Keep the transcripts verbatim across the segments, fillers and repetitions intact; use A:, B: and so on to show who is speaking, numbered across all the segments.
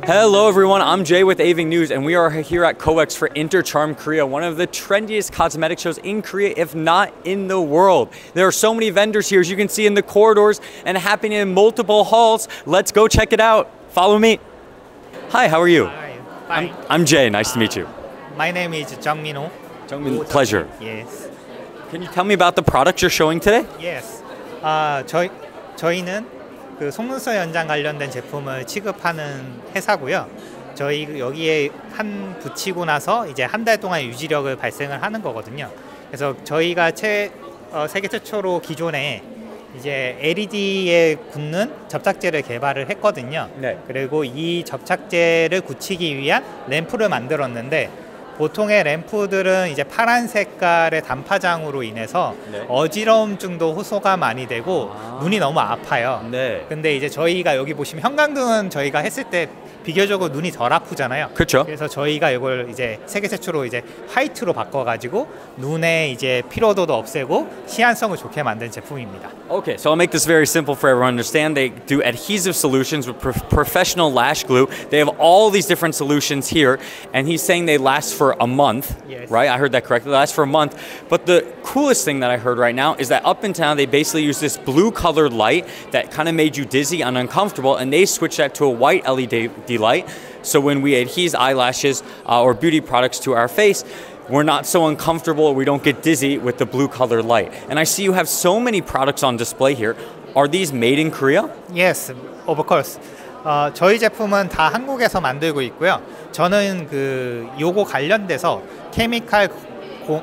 A: Hello everyone, I'm Jay with Aving News and we are here at COEX for Intercharm Korea, one of the trendiest cosmetic shows in Korea, if not in the world. There are so many vendors here, as you can see in the corridors and happening in multiple halls. Let's go check it out. Follow me. Hi, how are you?
B: Hi,
A: I'm,
B: fine.
A: I'm Jay, nice to meet you.
B: My name is Jung Min-ho.
A: Jungmin, pleasure.
B: Yes.
A: Can you tell me about the products you're showing today?
B: Yes. 아, 저희 저희는 그 속눈썹 연장 관련된 제품을 취급하는 회사고요. 저희 여기에 한 붙이고 나서 이제 한 달 동안 유지력을 발생을 하는 거거든요. 그래서 저희가 최, 어, 세계 최초로 기존에 이제 엘이디에 굳는 접착제를 개발을 했거든요.
A: 네.
B: 그리고 이 접착제를 굳히기 위한 램프를 만들었는데 보통의 램프들은 이제 파란 색깔의 단파장으로 인해서
A: 네.
B: 어지러움증도 호소가 많이 되고
A: 아.
B: 눈이 너무 아파요.
A: 네.
B: 근데 이제 저희가 여기 보시면 형광등은 저희가 했을 때 비교적으로 눈이 덜 아프잖아요.
A: 그렇죠.
B: 그래서 저희가 이걸 이제 세계 최초로 이제 화이트로 바꿔가지고 눈의 이제 피로도도 없애고 시안성을 좋게 만든 제품입니다.
A: Okay, so I'll make this very simple for everyone to understand. They do adhesive solutions with pro professional lash glue. They have all these different solutions here, and he's saying they last for a month,
B: Yes.
A: right? I heard that correctly. They last for a month. But the coolest thing that I heard right now is that up until now, they basically use this blue colored light that kind of made you dizzy and uncomfortable, and they switched that to a white L E D light. So when we adhere eyelashes uh, or beauty products to our face, we're not so uncomfortable, we don't get dizzy with the blue colored light. And I see you have so many products on display here. Are these made in Korea?
B: Yes, of course. 어, 저희 제품은 다 한국에서 만들고 있고요. 저는 그 요거 관련돼서 케미칼 고,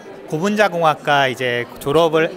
B: 고분자공학과 이제 졸업을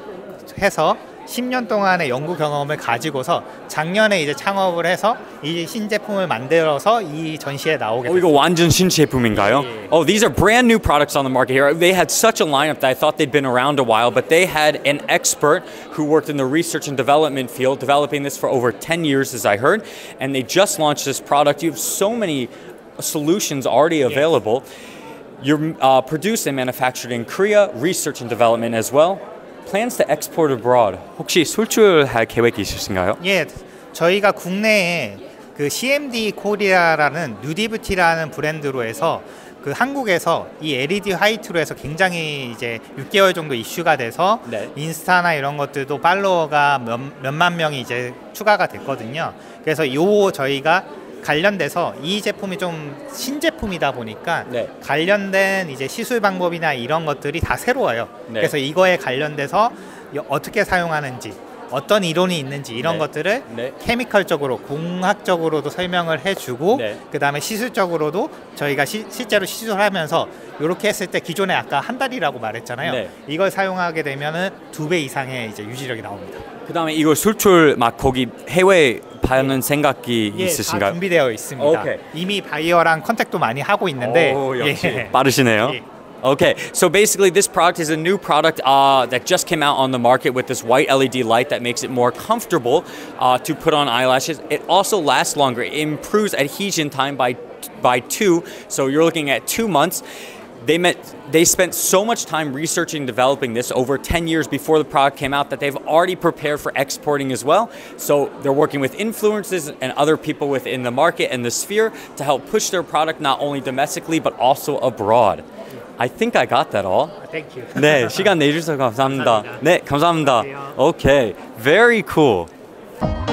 B: 해서 십 년 동안의 연구 경험을 가지고서 작년에 이제 창업을 해서 이 신제품을 만들어서 이 전시에 나오게
A: Oh, 이거
B: 됐어요.
A: 완전 신제품인가요?
B: 예.
A: Oh, these are brand new products on the market here. They had such a lineup that I thought they'd been around a while, but they had an expert who worked in the research and development field, developing this for over ten years, as I heard, and they just launched this product. You have so many solutions already available. You're uh, produced and manufactured in Korea, research and development as well. Plans to export abroad. 혹시 수출할 계획이 있으신가요?
B: 예, 저희가 국내에 그 씨엠디 코리아라는 누디뷰티라는 브랜드로 해서 그 한국에서 이 엘이디 화이트로 해서 굉장히 이제 육 개월 정도 이슈가 돼서
A: 네.
B: 인스타나 이런 것들도 팔로워가 몇, 몇만 명이 이제 추가가 됐거든요. 그래서 요 저희가 관련돼서 이 제품이 좀 신제품이다 보니까
A: 네.
B: 관련된 이제 시술 방법이나 이런 것들이 다 새로워요.
A: 네.
B: 그래서 이거에 관련돼서 어떻게 사용하는지 어떤 이론이 있는지 이런
A: 네.
B: 것들을
A: 네.
B: 케미컬적으로 공학적으로도 설명을 해주고
A: 네.
B: 그 다음에 시술적으로도 저희가 시, 실제로 시술하면서 이렇게 했을 때 기존에 아까 한 달이라고 말했잖아요.
A: 네.
B: 이걸 사용하게 되면은 두 배 이상의 이제 유지력이 나옵니다.
A: 그 다음에 이거 수출 막 거기 해외 파는 생각이
B: 예, 다
A: 있으신가요?
B: 준비되어 있습니다.
A: 오케이.
B: 이미 바이어랑 컨택도 많이 하고 있는데
A: 오, 역시
B: 예.
A: 빠르시네요.
B: 예.
A: Okay, so basically this product is a new product uh, that just came out on the market with this white L E D light that makes it more comfortable uh, to put on eyelashes. It also lasts longer. It improves adhesion time by by two, so you're looking at two months. They met, they spent so much time researching and developing this over ten years before the product came out that they've already prepared for exporting as well. So they're working with influencers and other people within the market and the sphere to help push their product not only domestically but also abroad. I think I got that all.
B: Thank you.
A: 네, 시간 내주셔서 감사합니다.
B: 감사합니다.
A: 네, 감사합니다.
B: 안녕하세요.
A: Okay, very cool.